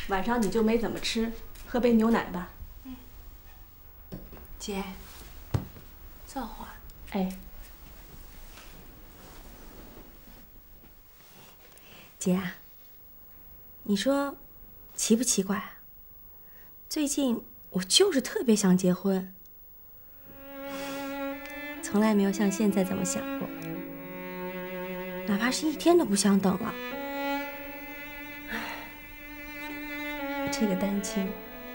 晚上你就没怎么吃，喝杯牛奶吧。 姐，这会儿， 哎， 姐啊，你说奇不奇怪啊？最近我就是特别想结婚，从来没有像现在这么想过，哪怕是一天都不想等了。这个单亲，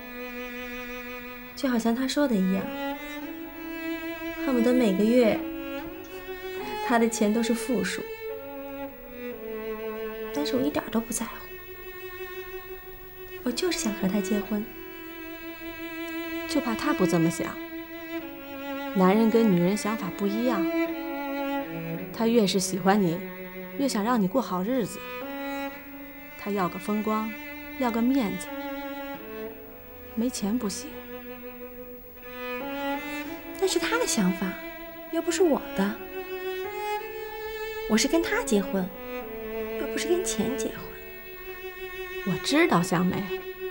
就好像他说的一样，恨不得每个月他的钱都是负数，但是我一点都不在乎，我就是想和他结婚。 就怕他不这么想。男人跟女人想法不一样，他越是喜欢你，越想让你过好日子。他要个风光，要个面子，没钱不行。 那是他的想法，又不是我的。我是跟他结婚，又不是跟钱结婚。 我知道，香梅，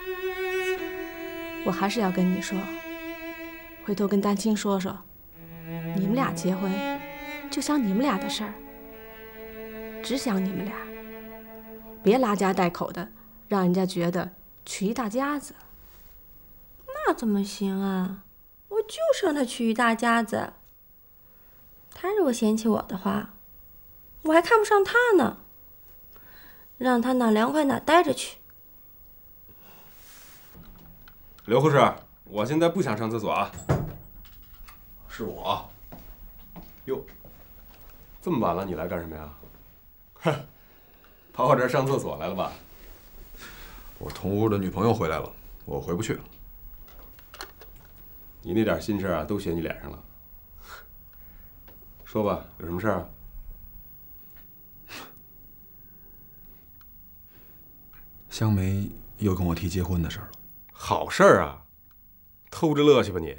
我还是要跟你说，回头跟丹青说说，你们俩结婚就想你们俩的事儿，只想你们俩，别拉家带口的，让人家觉得娶一大家子。 那怎么行啊？我就是让他娶一大家子。他如果嫌弃我的话，我还看不上他呢。让他哪凉快哪待着去。 刘护士，我现在不想上厕所啊。 是我。 哟，这么晚了，你来干什么呀？哼，跑我这儿上厕所来了吧？ 我同屋的女朋友回来了，我回不去了。 你那点心事啊，都写你脸上了。说吧，有什么事儿啊？ 香梅又跟我提结婚的事儿了。 好事儿啊，偷着乐去吧你。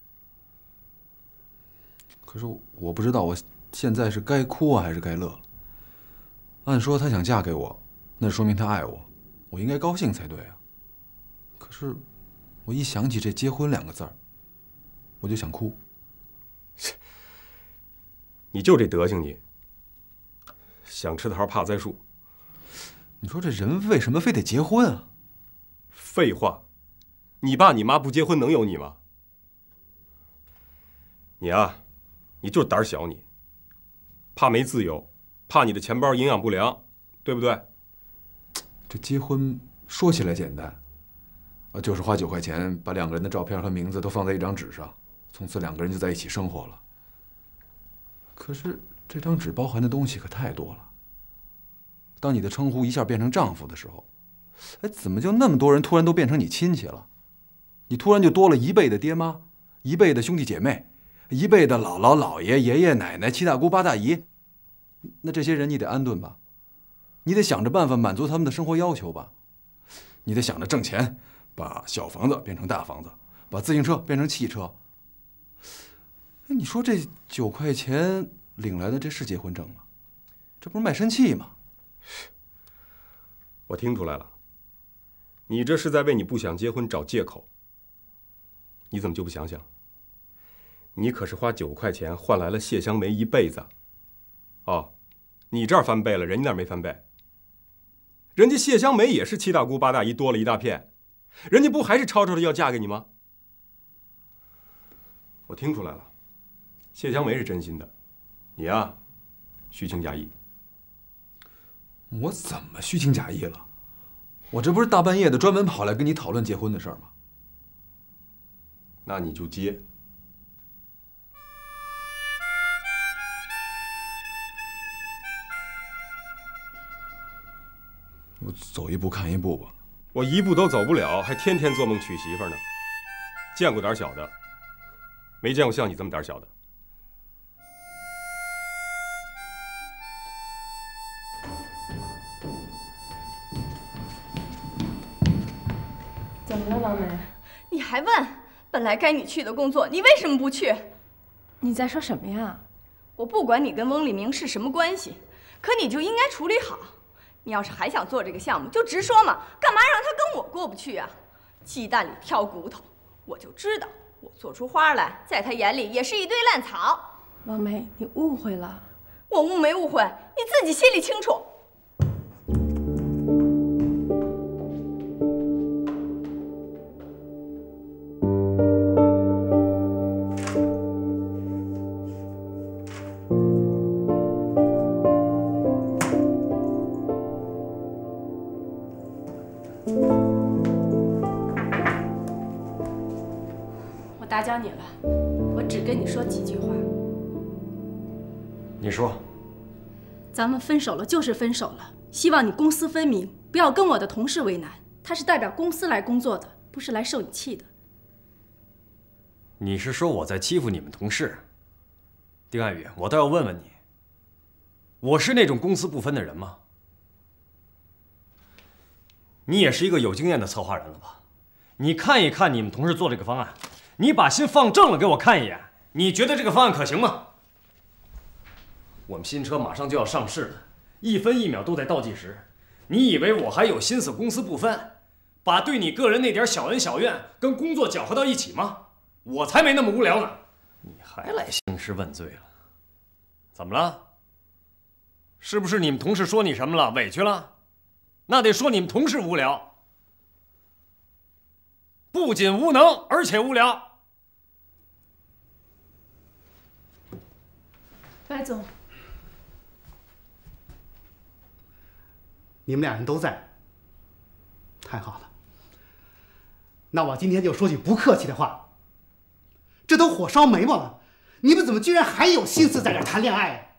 可是我不知道我现在是该哭啊还是该乐。按说她想嫁给我，那说明她爱我，我应该高兴才对啊。可是我一想起这结婚2个字儿，我就想哭。 你就这德行你，想吃桃怕栽树。 你说这人为什么非得结婚啊？ 废话，你爸你妈不结婚能有你吗？你啊，你就是胆小你，怕没自由，怕你的钱包营养不良，对不对？ 这结婚说起来简单，就是花9块钱把2个人的照片和名字都放在一张纸上，从此2个人就在一起生活了。可是这张纸包含的东西可太多了。当你的称呼一下变成丈夫的时候，怎么就那么多人突然都变成你亲戚了？你突然就多了1辈的爹妈，1辈的兄弟姐妹，1辈的姥姥姥爷、爷爷奶奶、7大姑8大姨。那这些人你得安顿吧，你得想着办法满足他们的生活要求吧，你得想着挣钱，把小房子变成大房子，把自行车变成汽车。你说这9块钱领来的，这是结婚证吗？这不是卖身契吗？ 我听出来了，你这是在为你不想结婚找借口。你怎么就不想想？你可是花9块钱换来了谢香梅1辈子。哦，你这儿翻倍了，人家那儿没翻倍。人家谢香梅也是7大姑8大姨多了一大片，人家不还是吵吵的要嫁给你吗？我听出来了，谢香梅是真心的，你呀，虚情假意。 我怎么虚情假意了？我这不是大半夜的专门跑来跟你讨论结婚的事儿吗？ 那你就接。 我走一步看一步吧。 我一步都走不了，还天天做梦娶媳妇呢。见过胆小的，没见过像你这么胆小的。 怎么了，老梅？ 你还问？本来该你去的工作，你为什么不去？ 你在说什么呀？ 我不管你跟翁立明是什么关系，可你就应该处理好。 你要是还想做这个项目，就直说嘛，干嘛让他跟我过不去啊？鸡蛋里挑骨头，我就知道，我做出花来，在他眼里也是一堆烂草。 王梅，你误会了。 我误没误会，你自己心里清楚。 我打搅你了，我只跟你说几句话。 你说， 咱们分手了就是分手了，希望你公私分明，不要跟我的同事为难。他是代表公司来工作的，不是来受你气的。 你是说我在欺负你们同事？丁爱宇，我倒要问问你，我是那种公私不分的人吗？你也是一个有经验的策划人了吧？你看一看你们同事做这个方案，你把心放正了给我看一眼，你觉得这个方案可行吗？我们新车马上就要上市了，1分1秒都在倒计时。你以为我还有心思公私不分，把对你个人那点小恩小怨跟工作搅和到一起吗？我才没那么无聊呢！你还来兴师问罪了？怎么了？是不是你们同事说你什么了？委屈了？那得说你们同事无聊，不仅无能，而且无聊。 白总。 你们俩人都在，太好了。那我今天就说句不客气的话，这都火烧眉毛了，你们怎么居然还有心思在这儿谈恋爱呀？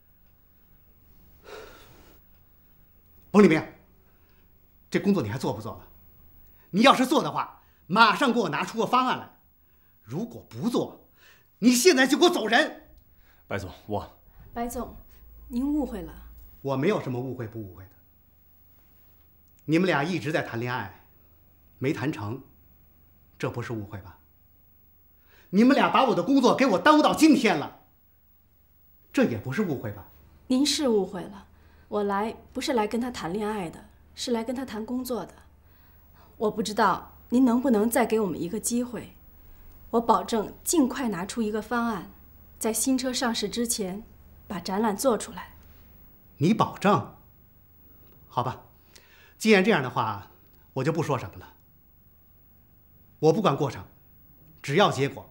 冯立明，这工作你还做不做了？你要是做的话，马上给我拿出个方案来；如果不做，你现在就给我走人。 白总， 白总，您误会了。 我没有什么误会不误会的。你们俩一直在谈恋爱，没谈成，这不是误会吧？你们俩把我的工作给我耽误到今天了，这也不是误会吧？ 您是误会了，我来不是来跟他谈恋爱的，是来跟他谈工作的。我不知道您能不能再给我们一个机会，我保证尽快拿出一个方案，在新车上市之前把展览做出来。 你保证？好吧，既然这样的话，我就不说什么了。我不管过程，只要结果。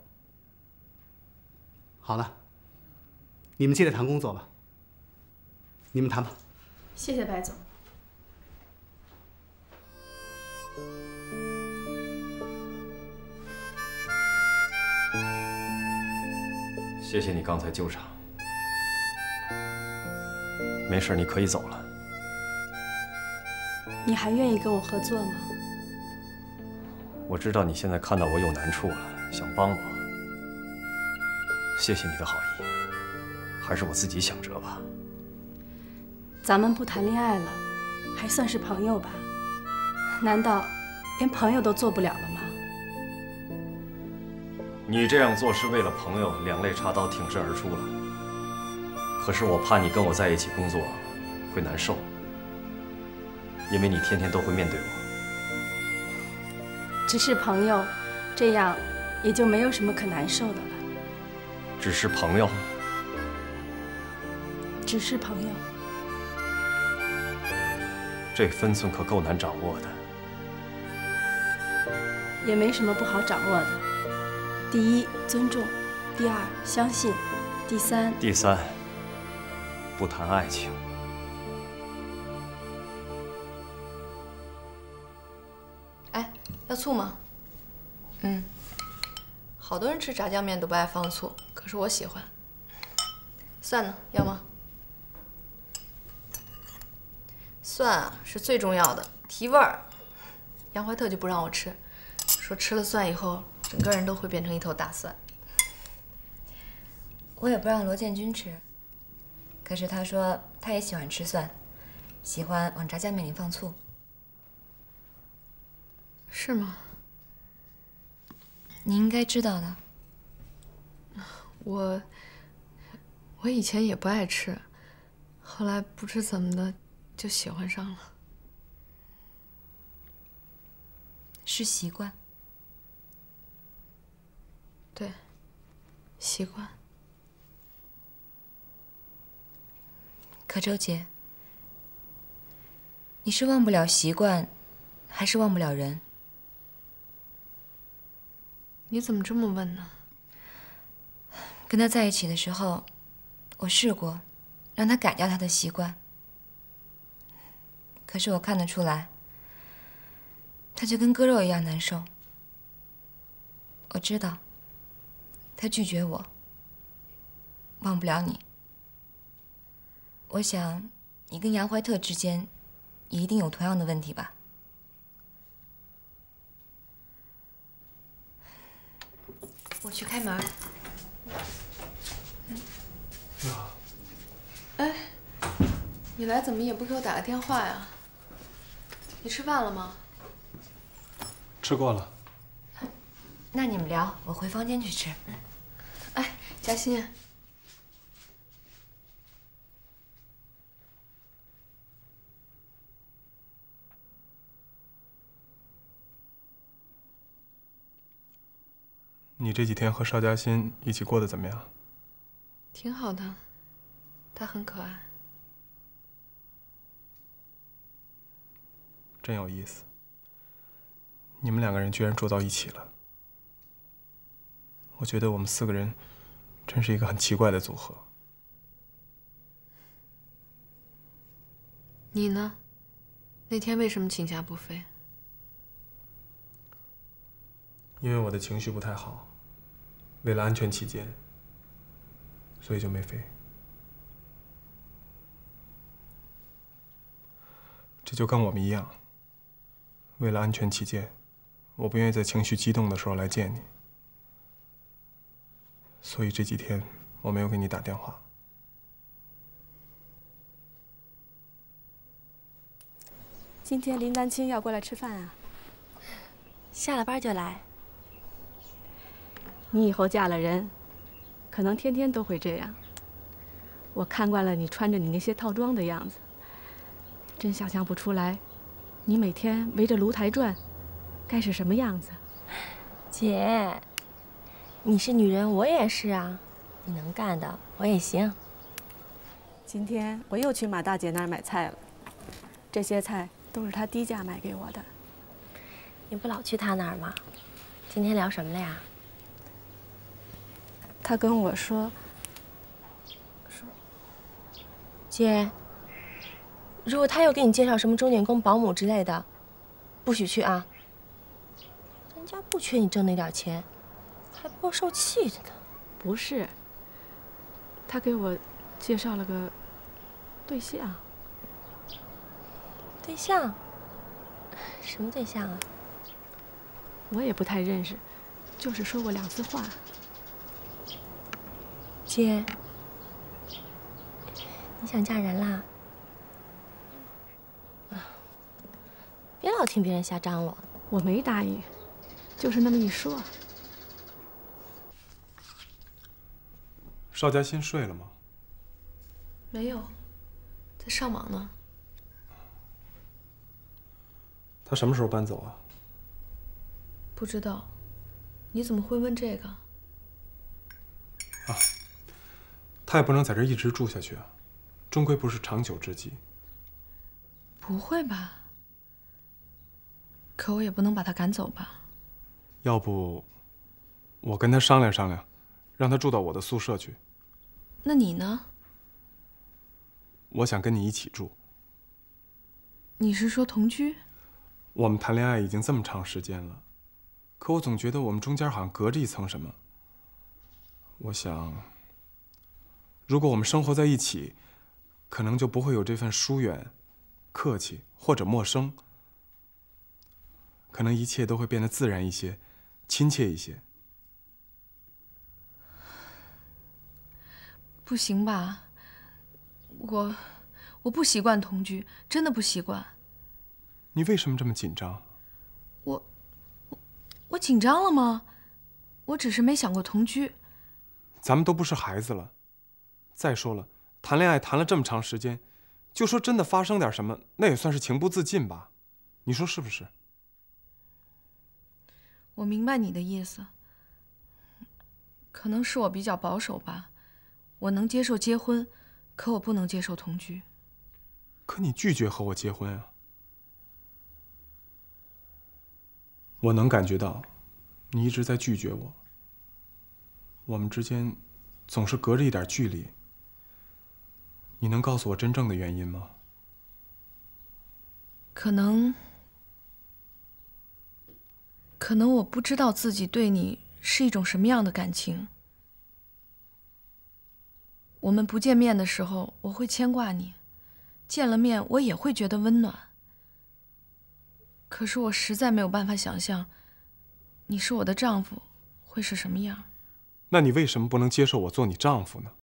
好了，你们接着谈工作吧。你们谈吧。 谢谢白总。 谢谢你刚才救场。没事，你可以走了。 你还愿意跟我合作吗？ 我知道你现在看到我有难处了，想帮我。谢谢你的好意，还是我自己想辙吧。 咱们不谈恋爱了，还算是朋友吧？难道连朋友都做不了了吗？ 你这样做是为了朋友，两肋插刀挺身而出了。可是我怕你跟我在一起工作会难受，因为你天天都会面对我。 只是朋友，这样也就没有什么可难受的了。 只是朋友？ 只是朋友。 这分寸可够难掌握的。 也没什么不好掌握的。第一，尊重；第二，相信；第三， 不谈爱情。 哎，要醋吗？好多人吃炸酱面都不爱放醋，可是我喜欢。蒜呢？要吗？蒜啊是最重要的，提味儿。杨怀特就不让我吃，说吃了蒜以后，整个人都会变成一头大蒜。 我也不让罗建军吃，可是他说他也喜欢吃蒜，喜欢往炸酱面里放醋。 是吗？ 你应该知道的。 我以前也不爱吃，后来不知怎么的， 就喜欢上了。 是习惯。 对，习惯。 可周姐，你是忘不了习惯，还是忘不了人？ 你怎么这么问呢？ 跟他在一起的时候，我试过让他改掉他的习惯，可是我看得出来，他就跟割肉一样难受。我知道，他拒绝我，忘不了你。我想，你跟杨怀特之间也一定有同样的问题吧？我去开门。 你好。 哎，你来怎么也不给我打个电话呀？你吃饭了吗？ 吃过了。 那你们聊，我回房间去吃。 哎，嘉欣。 你这几天和邵嘉欣一起过得怎么样？ 挺好的，他很可爱。 真有意思，你们两个人居然住到一起了。我觉得我们4个人真是一个很奇怪的组合。 你呢？那天为什么请假不飞？ 因为我的情绪不太好，为了安全起见，所以就没飞。这就跟我们一样，为了安全起见，我不愿意在情绪激动的时候来见你，所以这几天我没有给你打电话。 今天林丹青要过来吃饭啊？ 下了班就来。 你以后嫁了人，可能天天都会这样。我看惯了你穿着你那些套装的样子，真想象不出来，你每天围着炉台转，该是什么样子。 姐，你是女人，我也是啊。你能干的，我也行。 今天我又去马大姐那儿买菜了，这些菜都是她低价买给我的。 你不老去她那儿吗？今天聊什么了呀？ 她跟我说， 姐，如果他又给你介绍什么钟点工、保姆之类的，不许去啊！人家不缺你挣那点钱，还不够受气的呢。 不是，他给我介绍了个对象。 对象？什么对象啊？ 我也不太认识，就是说过2次话。 姐，你想嫁人啦？别老听别人瞎张罗。 我没答应，就是那么一说。 邵嘉欣睡了吗？ 没有，在上网呢。 他什么时候搬走啊？ 不知道，你怎么会问这个？ 他也不能在这一直住下去啊，终归不是长久之计。 不会吧？可我也不能把他赶走吧？ 要不，我跟他商量商量，让他住到我的宿舍去。 那你呢？ 我想跟你一起住。 你是说同居？ 我们谈恋爱已经这么长时间了，可我总觉得我们中间好像隔着一层什么。我想，如果我们生活在一起，可能就不会有这份疏远、客气或者陌生，可能一切都会变得自然一些，亲切一些。 不行吧？我不习惯同居，真的不习惯。 你为什么这么紧张？ 我紧张了吗？我只是没想过同居。 咱们都不是孩子了。再说了，谈恋爱谈了这么长时间， 就说真的发生点什么，那也算是情不自禁吧？你说是不是？ 我明白你的意思，可能是我比较保守吧。我能接受结婚，可我不能接受同居。 可你拒绝和我结婚啊！我能感觉到，你一直在拒绝我。我们之间总是隔着一点距离。你能告诉我真正的原因吗？ 可能我不知道自己对你是一种什么样的感情。我们不见面的时候，我会牵挂你；见了面，我也会觉得温暖。可是我实在没有办法想象，你是我的丈夫会是什么样。 那你为什么不能接受我做你丈夫呢？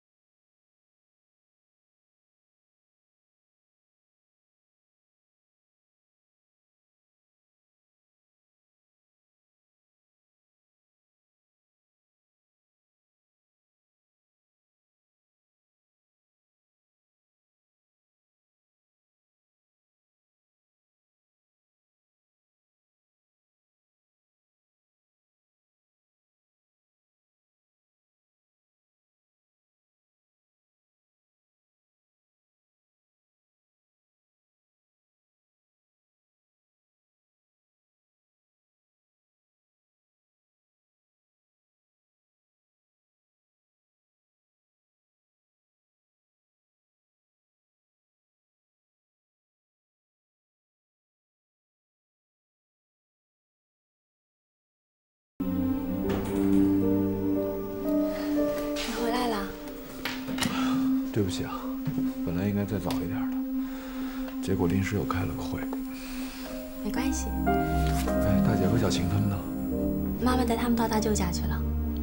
对不起啊，本来应该再早一点的，结果临时又开了个会。 没关系。 哎，大姐和小晴他们呢？ 妈妈带他们到大舅家去了。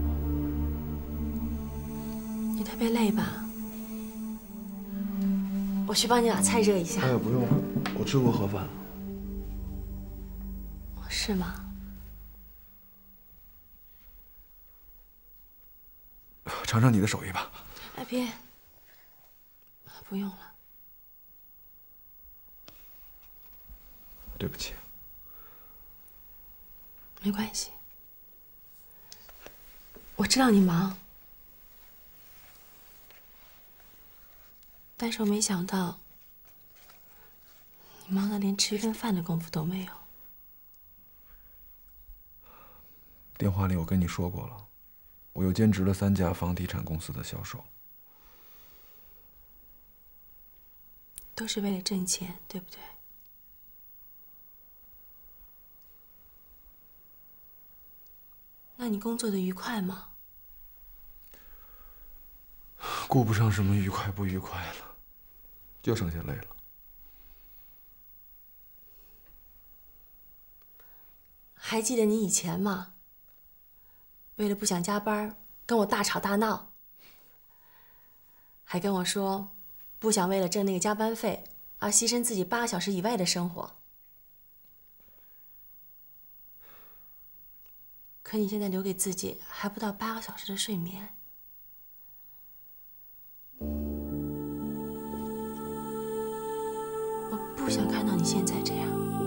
你特别累吧？我去帮你把菜热一下。 哎，不用了，我吃过盒饭了。 是吗？ 尝尝你的手艺吧。 哎，别。不用了。 对不起。 没关系。我知道你忙，但是我没想到你忙得连吃一顿饭的功夫都没有。 电话里我跟你说过了，我又兼职了3家房地产公司的销售。 都是为了挣钱，对不对？那你工作的愉快吗？ 顾不上什么愉快不愉快了，就剩下累了。 还记得你以前吗？为了不想加班，跟我大吵大闹，还跟我说不想为了挣那个加班费而牺牲自己8个小时以外的生活。可你现在留给自己还不到8个小时的睡眠。我不想看到你现在这样。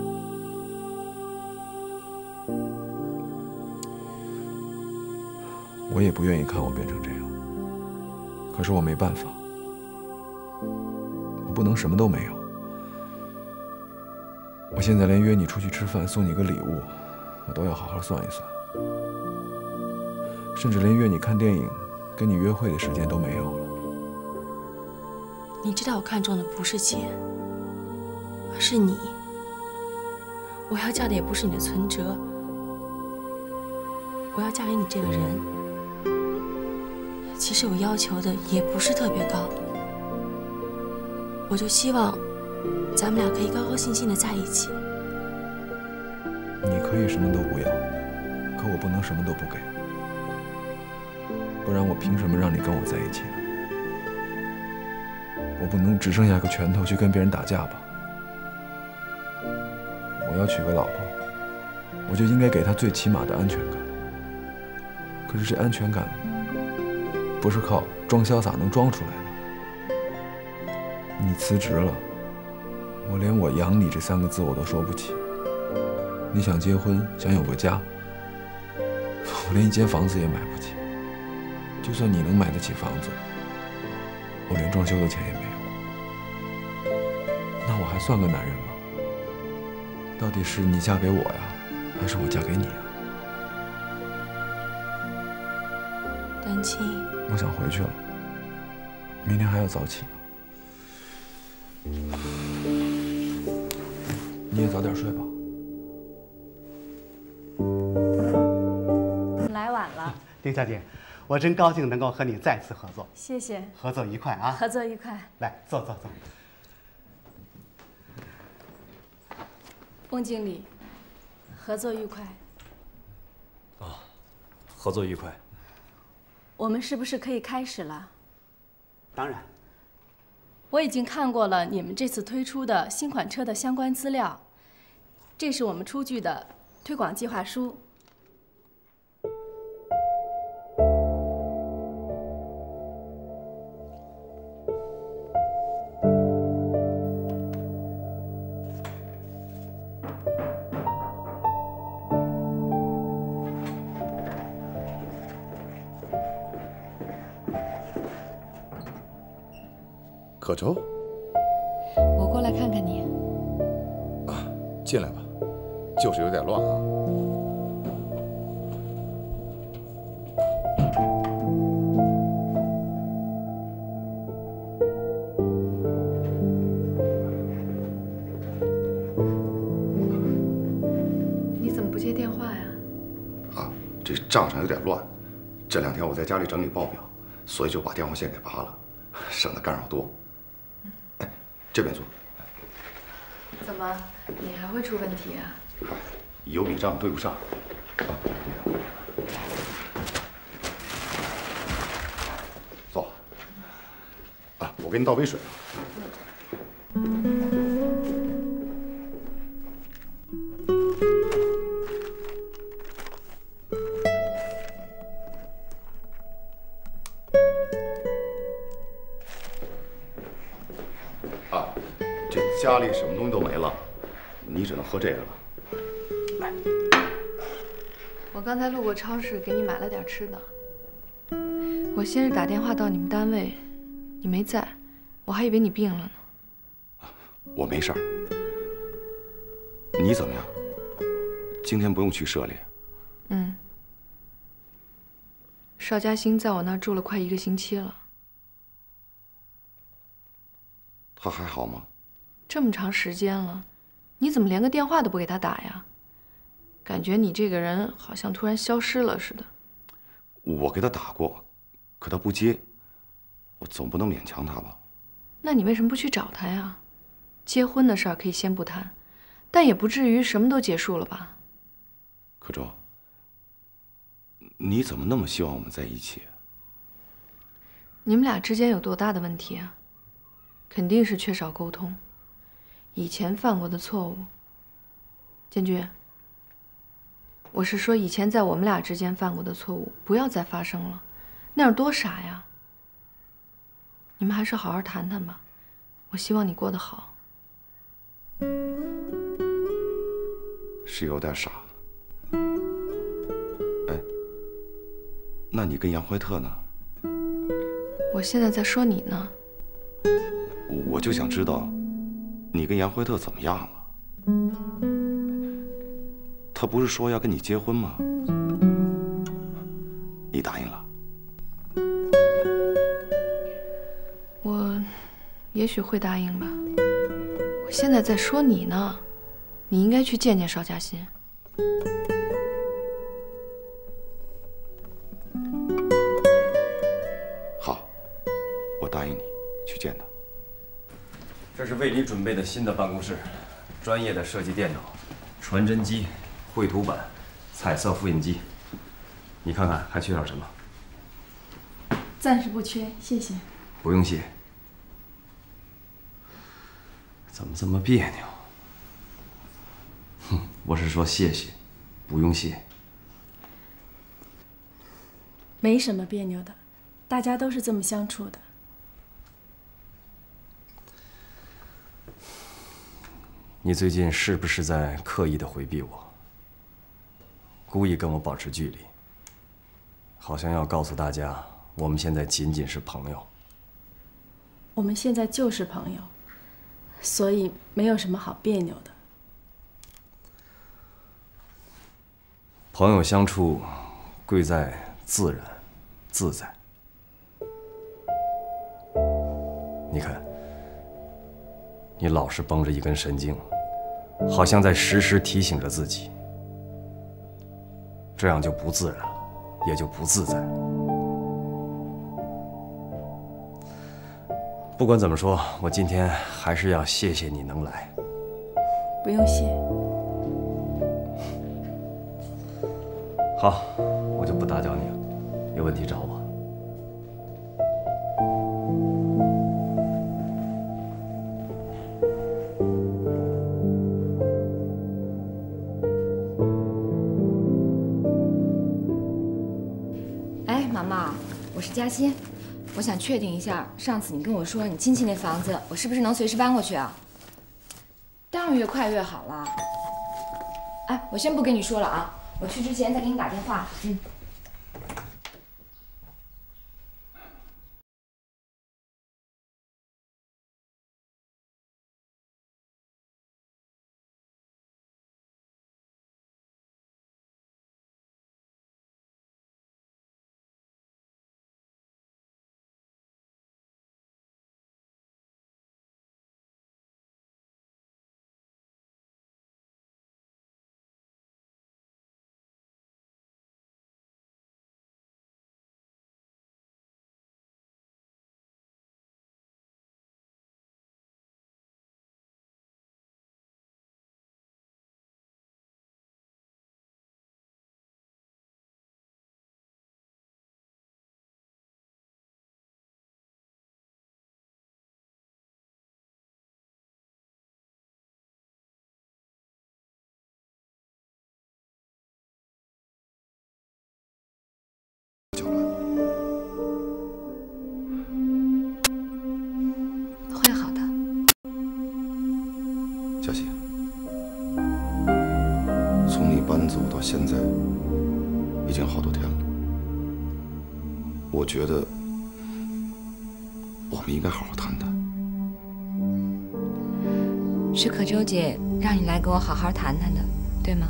我也不愿意看我变成这样，可是我没办法，我不能什么都没有。我现在连约你出去吃饭、送你个礼物，我都要好好算一算，甚至连约你看电影、跟你约会的时间都没有了。 你知道我看中的不是钱，而是你。我要嫁的也不是你的存折，我要嫁给你这个人。其实我要求的也不是特别高，我就希望咱们俩可以高高兴兴的在一起。 你可以什么都不要，可我不能什么都不给，不然我凭什么让你跟我在一起呢？我不能只剩下个拳头去跟别人打架吧？我要娶个老婆，我就应该给她最起码的安全感。可是这安全感不是靠装潇洒能装出来的。你辞职了， 我连我养你这3个字我都说不起。你想结婚，想有个家，我连一间房子也买不起。就算你能买得起房子，我连装修的钱也没有。那我还算个男人吗？到底是你嫁给我呀，还是我嫁给你啊？ 丹青， 我想回去了，明天还要早起呢。你也早点睡吧。 来晚了， 丁小姐，我真高兴能够和你再次合作。 谢谢， 合作愉快啊！ 合作愉快。 来，坐坐坐。 翁经理，合作愉快。 合作愉快。 我们是不是可以开始了？ 当然。 我已经看过了你们这次推出的新款车的相关资料，这是我们出具的推广计划书。 可周， 我过来看看你。 啊，进来吧，就是有点乱啊。 你怎么不接电话呀？ 啊，这账上有点乱，这2天我在家里整理报表，所以就把电话线给拔了，省得干扰多。哎，这边坐。 怎么，你还会出问题啊？ 有笔账对不上。坐。啊，我给你倒杯水。家里什么东西都没了，你只能喝这个了。来， 我刚才路过超市，给你买了点吃的。我先是打电话到你们单位，你没在，我还以为你病了呢。 我没事儿。你怎么样？今天不用去社里。 嗯。邵嘉欣在我那儿住了快1个星期了。 他还好吗？ 这么长时间了，你怎么连个电话都不给他打呀？感觉你这个人好像突然消失了似的。 我给他打过，可他不接，我总不能勉强他吧？ 那你为什么不去找他呀？结婚的事儿可以先不谈，但也不至于什么都结束了吧？ 可周，你怎么那么希望我们在一起？ 你们俩之间有多大的问题啊？肯定是缺少沟通。以前犯过的错误，建军，我是说以前在我们俩之间犯过的错误，不要再发生了，那样多傻呀！你们还是好好谈谈吧，我希望你过得好。 是有点傻。哎，那你跟杨怀特呢？ 我现在在说你呢。 我就想知道。你跟杨怀特怎么样了？他不是说要跟你结婚吗？你答应了？ 我也许会答应吧。我现在在说你呢，你应该去见见邵嘉欣。 好，我答应你去见他。 这是为你准备的新的办公室，专业的设计电脑、传真机、绘图板、彩色复印机。你看看还缺点什么？ 暂时不缺，谢谢。 不用谢。怎么这么别扭？哼，我是说谢谢，不用谢。 没什么别扭的，大家都是这么相处的。 你最近是不是在刻意的回避我，故意跟我保持距离，好像要告诉大家我们现在仅仅是朋友？ 我们现在就是朋友，所以没有什么好别扭的。 朋友相处，贵在自然、自在。你看，你老是绷着一根神经，好像在时时提醒着自己，这样就不自然了，也就不自在。不管怎么说，我今天还是要谢谢你能来。 不用谢。 好，我就不打搅你了，有问题找我。 哎，毛毛，我是嘉欣，我想确定一下，上次你跟我说你亲戚那房子，我是不是能随时搬过去啊？当然越快越好了。哎，我先不跟你说了啊。我去之前再给你打电话。会好的。 嘉欣，从你搬走到现在，已经好多天了。我觉得我们应该好好谈谈。 是可周姐让你来跟我好好谈谈的，对吗？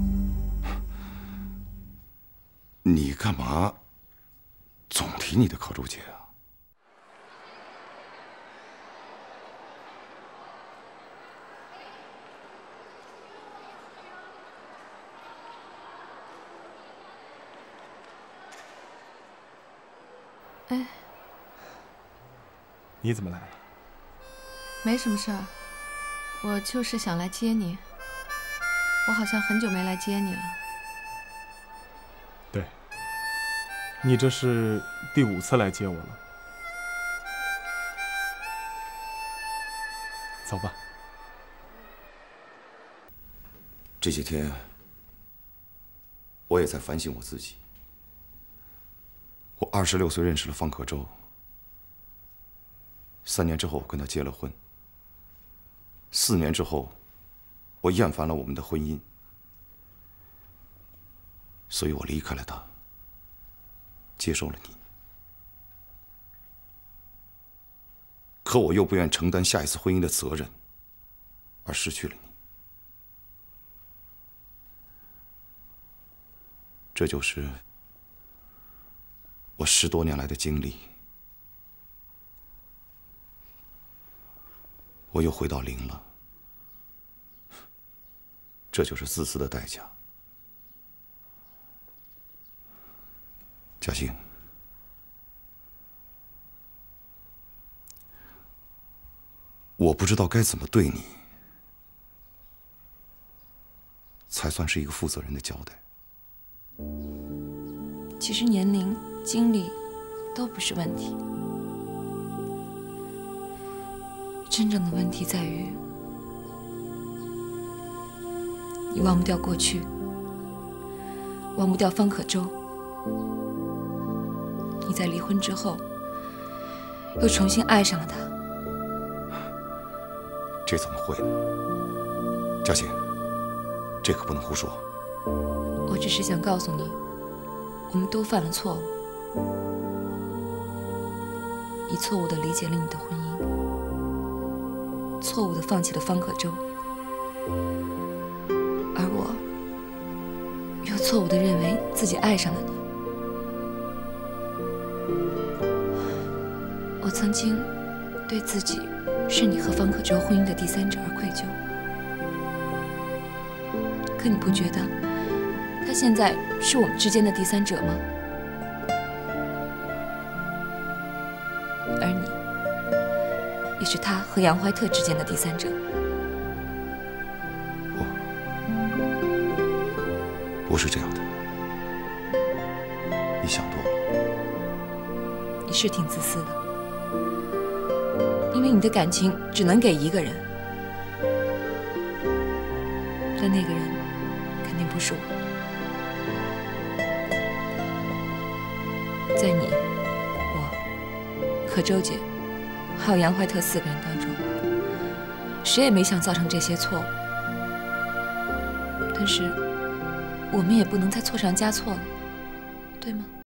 你干嘛总提你的可周姐啊？ 哎， 你怎么来了？ 没什么事儿，我就是想来接你。我好像很久没来接你了。 对，你这是第5次来接我了。走吧。 这些天，我也在反省我自己。我26岁认识了方可舟，3年之后我跟他结了婚。4年之后，我厌烦了我们的婚姻，所以我离开了他，接受了你。可我又不愿承担下一次婚姻的责任，而失去了你。这就是我10多年来的经历。我又回到0了，这就是自私的代价。嘉欣，我不知道该怎么对你，才算是一个负责任的交代。 其实年龄、经历都不是问题，真正的问题在于你忘不掉过去，忘不掉方可舟。你在离婚之后又重新爱上了他。 这怎么会呢？ 嘉欣，这可不能胡说。 我只是想告诉你，我们都犯了错误。你错误地理解了你的婚姻，错误地放弃了方可舟，而我又错误地认为自己爱上了你。我曾经对自己是你和方可舟婚姻的第三者而愧疚，可你不觉得他现在是我们之间的第三者吗？而你也是他和杨怀特之间的第三者。 不是这样的，你想多了。 你是挺自私的，因为你的感情只能给一个人，但那个人肯定不是我。在你、我、可舟姐还有杨怀特4个人当中，谁也没想造成这些错误，但是我们也不能再错上加错了，对吗？